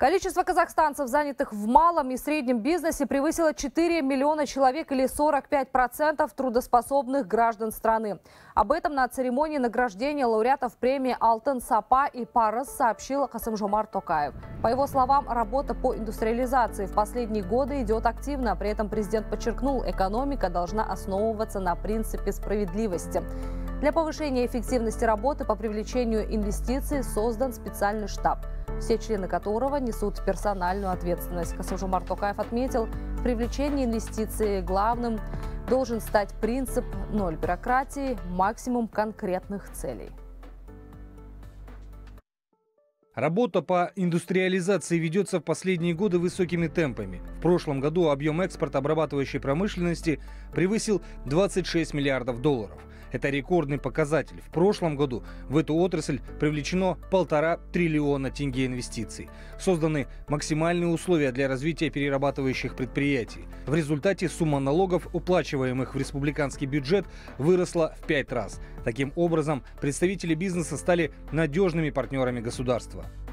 Количество казахстанцев, занятых в малом и среднем бизнесе, превысило 4 миллиона человек или 45% трудоспособных граждан страны. Об этом на церемонии награждения лауреатов премии «Алтын Сапа» и «Парыз» сообщил Касым-Жомарт Токаев. По его словам, работа по индустриализации в последние годы идет активно. При этом президент подчеркнул, экономика должна основываться на принципе справедливости. Для повышения эффективности работы по привлечению инвестиций создан специальный штаб, все члены которого несут персональную ответственность. Касым-Жомарт Токаев отметил, привлечение инвестиций главным должен стать принцип «ноль бюрократии», максимум конкретных целей. Работа по индустриализации ведется в последние годы высокими темпами. В прошлом году объем экспорта обрабатывающей промышленности превысил 26 миллиардов долларов. Это рекордный показатель. В прошлом году в эту отрасль привлечено 1,5 триллиона тенге инвестиций. Созданы максимальные условия для развития перерабатывающих предприятий. В результате сумма налогов, уплачиваемых в республиканский бюджет, выросла в 5 раз. Таким образом, представители бизнеса стали надежными партнерами государства.